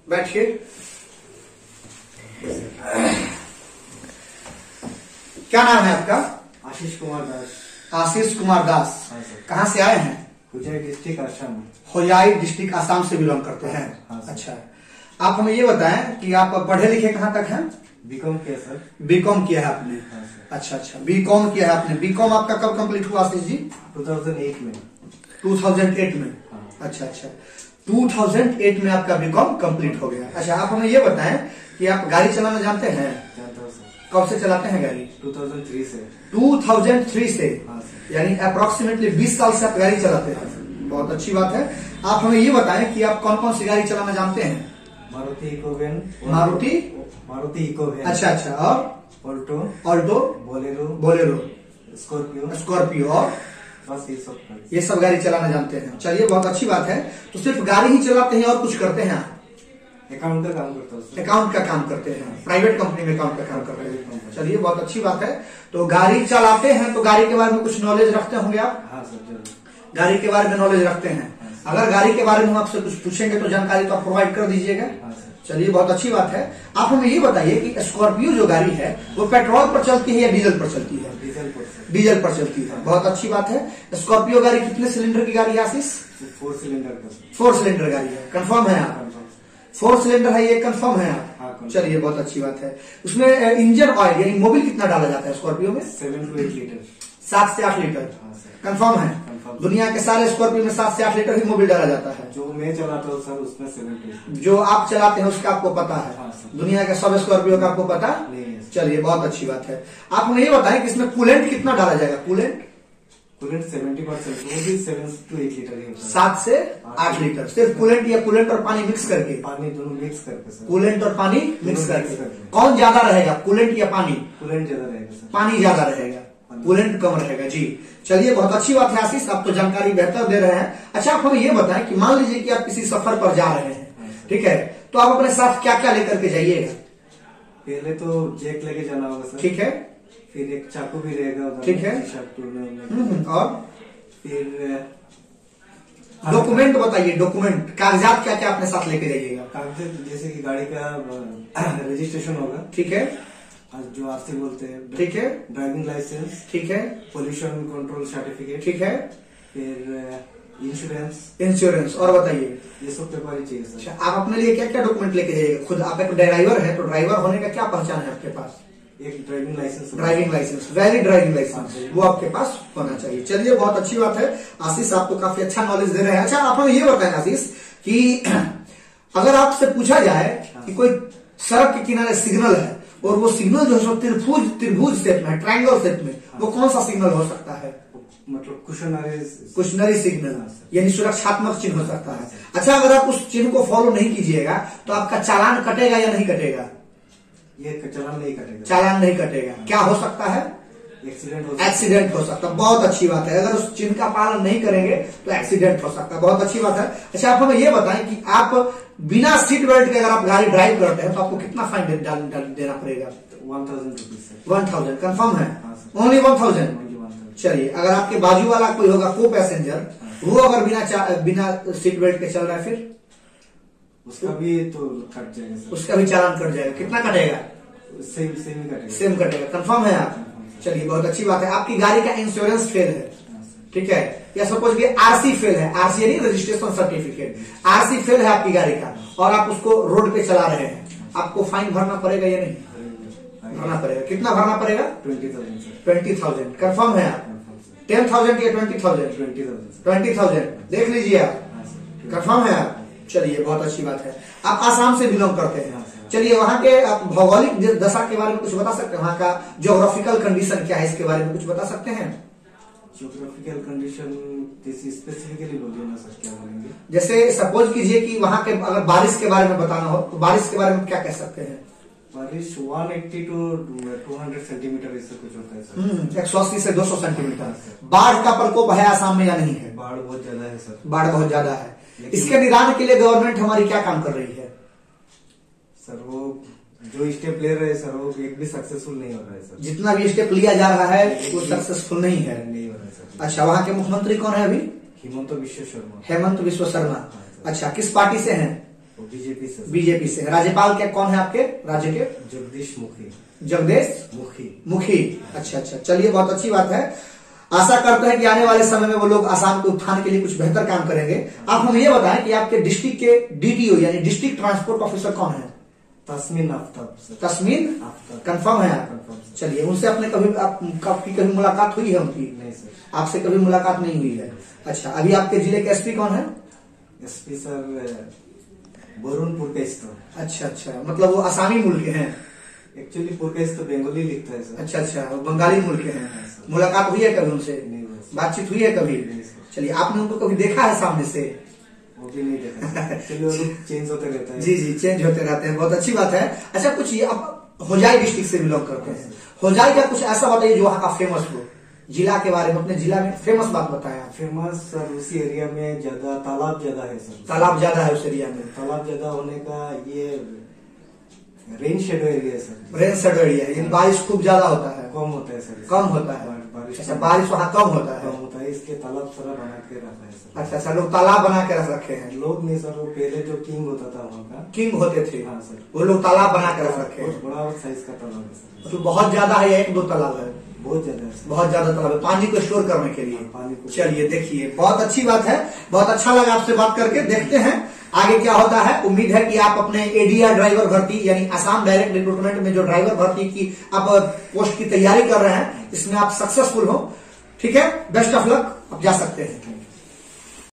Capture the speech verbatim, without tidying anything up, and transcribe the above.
बैठिए। क्या नाम है आपका? आशीष कुमार दास। आशीष कुमार दास। हाँ सर। कहाँ से आए हैं? हुजाई डिस्ट्रिक्ट आसाम। होजाई डिस्ट्रिक्ट आसाम से बिलोंग करते हैं। हाँ सर। अच्छा, आप हमें ये बताएं कि आप पढ़े लिखे कहाँ तक हैं? बीकॉम किया सर। बीकॉम किया है आपने? हाँ सर। अच्छा अच्छा, बीकॉम किया है आपने। बीकॉम आपका कब कंप्लीट हुआ आशीष जी? दो हज़ार आठ में। दो हज़ार आठ में? हाँ। अच्छा अच्छा, दो हज़ार आठ में आपका बीकॉम कंप्लीट हो गया। अच्छा, आप हमें ये बताएं कि आप गाड़ी चलाना जानते हैं? जानता हूँ सर। कब से चलाते हैं गाड़ी? दो हज़ार तीन से। दो हज़ार तीन से? हाँ सर। यानी अप्रोक्सीमेटली बीस साल से आप गाड़ी चलाते हैं। बहुत अच्छी बात है। आप हमें ये बताएं कि आप कौन कौन सी गाड़ी चलाना जानते हैं? Maruti Eeco van. Maruti Maruti Eeco van. अच्छा अच्छा, और Alto. Alto, Bolero. Bolero, Scorpio. Scorpio, और बस ये सब। ये सब गाड़ी चलाना जानते हैं। चलिए, बहुत अच्छी बात है। तो सिर्फ गाड़ी ही चलाते हैं और कुछ करते हैं आप? अकाउंट का काम करता हूँ सर। अकाउंट का काम करते हैं, प्राइवेट कंपनी में अकाउंट का काम करते हैं। चलिए, बहुत अच्छी बात है। तो गाड़ी चलाते हैं तो गाड़ी के बारे में कुछ नॉलेज रखते होंगे आप? हाँ सर, जरूर। गाड़ी के बारे में नॉलेज रखते हैं। अगर गाड़ी के बारे में हम आपसे कुछ पूछेंगे तो जानकारी तो आप प्रोवाइड कर दीजिएगा। हाँ सर। चलिए, बहुत अच्छी बात है। आप हमें ये बताइए कि स्कॉर्पियो जो गाड़ी है वो पेट्रोल पर चलती है या डीजल पर चलती है? डीजल पर। डीजल पर चलती है। बहुत अच्छी बात है। स्कॉर्पियो गाड़ी कितने सिलेंडर की गाड़ी है आशीष? फोर सिलेंडर का। फोर सिलेंडर गाड़ी है। कंफर्म है आप? फोर सिलेंडर है ये, कंफर्म है आप? हाँ। चलिए, बहुत अच्छी बात है। उसमें इंजन ऑयल यानी मोबिल कितना डाला जाता है स्कॉर्पियो में? Seven to eight litre. सात से आठ लीटर। हाँ सर। कंफर्म है? कंफर्म। दुनिया के सारे स्कॉर्पियो में सात से आठ लीटर ही मोबिल डाला जाता है। जो मैं चलाता हूँ सर उसमें सेवन टू। जो आप चलाते हैं उसका आपको पता है? हाँ सर। दुनिया के सब स्कॉर्पियो का आपको पता नहीं है। चलिए, बहुत अच्छी बात है। आप हमें ये बताएं कि इसमें कूलेंट कितना डाला जाएगा? कूलेंट कूलेंट सेवेंटी परसेंट, वो भी सेवन टू एट लीटर ही होता है। सात से आठ लीटर। सिर्फ कूलेंट या कूलेंट और पानी मिक्स करके? पानी दोनों मिक्स करके सर। कूलेंट और पानी मिक्स दोनों करके। mix करके। कौन ज्यादा रहेगा, कूलेंट या पानी? कूलेंट ज्यादा रहेगा सर। पानी ज्यादा रहेगा, कूलेंट कम रहेगा। जी, चलिए, बहुत अच्छी बात है आशीष, आप तो जानकारी बेहतर दे रहे हैं। अच्छा, आप हमें ये बताएं कि मान लीजिए कि आप किसी सफर पर जा रहे हैं, ठीक है, तो आप अपने साथ क्या क्या लेकर के जाइएगा? पहले तो जैक लेके जाना होगा सर। ठीक है। फिर एक चाकू भी रहेगा उधर। ठीक है। में। और फिर डॉक्यूमेंट बताइए, डॉक्यूमेंट कागजात क्या क्या अपने साथ लेके जाइएगा? कागज जैसे कि गाड़ी का रजिस्ट्रेशन होगा। ठीक है। जो आरसी बोलते हैं। ठीक है। Driving licence. ठीक है। Pollution control certificate. ठीक है। फिर इंश्योरेंस। इंश्योरेंस, और बताइए। ये सब पेपर ही चाहिए सर। अच्छा, आप अपने लिए क्या क्या डॉक्यूमेंट लेके जाइएगा? खुद आप एक ड्राइवर है तो ड्राइवर होने का क्या पहचान है आपके पास? एक driving licence. Driving licence, valid driving licence, वो आपके पास होना चाहिए। चलिए, बहुत अच्छी बात है आशीष, आपको काफी अच्छा नॉलेज दे रहे हैं। अच्छा, आप हमें ये बताएं आशीष कि अगर आपसे पूछा जाए कि कोई सड़क के किनारे सिग्नल है और वो सिग्नल जो है त्रिभुज त्रिभुज शेप में है, ट्रायंगल शेप में, वो कौन सा सिग्नल हो सकता है? मतलब कुशनरी कुशनरी सिग्नल, यानी सुरक्षात्मक चिन्ह हो सकता है। अच्छा, अगर आप उस चिन्ह को फॉलो नहीं कीजिएगा तो आपका चालान कटेगा या नहीं कटेगा? ये चालान नहीं कटेगा। चालान नहीं कटेगा। क्या हो सकता है? एक्सीडेंट हो सकता है। एक्सीडेंट हो सकता है। बहुत अच्छी बात है। अगर उस चिन्ह का पालन नहीं करेंगे तो एक्सीडेंट हो सकता है। बहुत अच्छी बात है। अच्छा, आप हमें ये बताएं कि आप बिना सीट बेल्ट के अगर आप गाड़ी ड्राइव करते हैं तो आपको कितना फाइन देना पड़ेगा? One thousand rupees. One thousand confirm है? हाँ सर। Only one thousand? चलिए, अगर आपके बाजू वाला कोई होगा को पैसेंजर, वो अगर बिना बिना सीट बेल्ट के चल रहा है फिर उसका भी तो कट जाएगा सर। उसका भी चालान कट जाएगा। कितना कटेगा? सेम सेम ही कटेगा। सेम कटेगा। कंफर्म है आप? चलिए, बहुत अच्छी बात है। आपकी गाड़ी का इंश्योरेंस फेल है, ठीक है, या सपोज कि आरसी फेल है, आरसी यानी रजिस्ट्रेशन सर्टिफिकेट, आरसी फेल है आपकी गाड़ी का और आप उसको रोड पे चला रहे हैं, आपको फाइन भरना पड़ेगा या नहीं? भरना पड़ेगा। कितना भरना पड़ेगा? Twenty thousand sir. Twenty thousand confirm है आप? टेन थाउजेंड या twenty thousand? Twenty thousand. Twenty thousand देख लीजिए आप। कंफर्म है आप? चलिए, बहुत अच्छी बात है। आप आसाम से बिलोंग करते हैं। चलिए, वहाँ के आप भौगोलिक दशा के बारे में कुछ बता सकते हैं? वहाँ का ज्योग्राफिकल कंडीशन क्या है, इसके बारे में कुछ बता सकते हैं? ज्योग्राफिकल कंडीशन स्पेसिफिकली बोलिए ना सर, क्या बोलेंगे? जैसे सपोज कीजिए कि वहाँ के अगर बारिश के बारे में बताना हो तो बारिश के बारे में क्या कह सकते हैं? बारिश one eighty to two hundred centimetre इससे कुछ होता है सर। एक सौ अस्सी से दो सौ सेंटीमीटर। बाढ़ का प्रकोप है आसाम में या नहीं है? बाढ़ बहुत ज्यादा है सर। बाढ़ बहुत ज्यादा है। इसके निदान के लिए गवर्नमेंट हमारी क्या काम कर रही है? सर, वो जो स्टेप ले रहे हैं सर, वो एक भी सक्सेसफुल नहीं हो रहा है सर। जितना भी स्टेप लिया जा रहा है वो सक्सेसफुल नहीं है। नहीं हो रहा है सर। अच्छा, वहाँ के मुख्यमंत्री कौन है अभी? हेमंत विश्व शर्मा। हेमंत विश्व शर्मा। अच्छा, किस पार्टी से हैं? वो बीजेपी से। बीजेपी से। राज्यपाल क्या कौन है आपके राज्य के? जगदीश मुखी। जगदीश मुखी। मुखी, अच्छा अच्छा, चलिए बहुत अच्छी बात है। आशा करते हैं कि आने वाले समय में वो लोग आसाम के उत्थान के लिए कुछ बेहतर काम करेंगे। आप हमें ये बताएं कि आपके डिस्ट्रिक्ट के डीटीओ यानी डिस्ट्रिक्ट ट्रांसपोर्ट ऑफिसर कौन है? तस्मीन आफ्ताब सर। तस्मीन आफ्ताब। कंफर्म है आप? Confirm sir. चलिए, उनसे आपने कभी आप, आपकी कभी मुलाकात हुई है उनकी? नहीं सर, आपसे कभी मुलाकात नहीं हुई है। अच्छा, अभी आपके जिले के एसपी कौन है? SP sir Varun Purkesh. अच्छा अच्छा, मतलब वो आसामी मुल्क के हैं? एक्चुअली पुरकेश तो बंगाली लिखता है सर। अच्छा अच्छा, वो बंगाली मुल्क के हैं। मुलाकात हुई है कभी उनसे? नहीं हुआ सर। बातचीत हुई है कभी? नहीं सर। चलिए, आपने उनको कभी देखा है सामने से? वो भी नहीं देखा सर। एक्चुअली वो लोग चेंज होते रहता है। जी जी, चेंज होते रहते हैं, बहुत अच्छी बात है। अच्छा, कुछ ये आप होजाई डिस्ट्रिक्ट से बिलोंग करते हैं, होजाई का कुछ ऐसा बताइए जो वहाँ का फेमस हो, जिला के बारे में, अपने जिला में फेमस बात बताएं आप। फेमस सर उसी एरिया में ज्यादा तालाब ज्यादा है सर। तालाब ज्यादा है उस एरिया में? तालाब ज्यादा होने का ये रेन शेडो एरिया है सर। रेन शेडो एरिया है, बारिश खूब ज्यादा होता है? कम होता है सर। कम होता है? बारिश अच्छा, बारिश वहाँ कम होता है? कम होता है, इसके तालाब सारा बना के रखा है सर। अच्छा अच्छा, लोग तालाब बना के रख रखे हैं? लोग नहीं सर, वो पहले जो किंग होता था वहाँ का, किंग होते थे? हाँ सर, वो लोग तालाब बना के रख रखे हैं? बहुत बड़ा साइज का तालाब है सर। तो बहुत ज्यादा है या एक दो तालाब है? बहुत ज्यादा है सर। बहुत ज्यादा तालाब है पानी को स्टोर करने के लिए? पानी को। चलिए, देखिए बहुत अच्छी बात है, बहुत अच्छा लगा आपसे बात करके। देखते हैं आगे क्या होता है। उम्मीद है कि आप अपने एडीआर ड्राइवर भर्ती यानी आसाम डायरेक्ट रिक्रूटमेंट में जो ड्राइवर भर्ती की आप पोस्ट की तैयारी कर रहे हैं, इसमें आप सक्सेसफुल हो। ठीक है, बेस्ट ऑफ लक, आप जा सकते हैं।